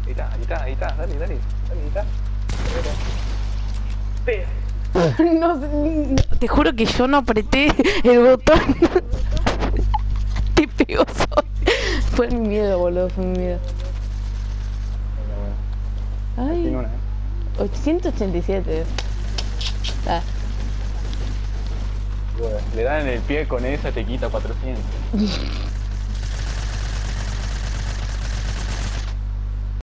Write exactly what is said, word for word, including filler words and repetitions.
Ahí está, ahí está, ahí está, dale, dale, dale, ahí está. Pega. No, no, te juro que yo no apreté el botón. Te pegó solo. Fue mi miedo, boludo, fue mi miedo. Bueno, bueno. Ahí tiene Ay, una, eh. ciento ochenta y siete. Ah. Bueno, le dan en el pie con esa, te quita cuatrocientos.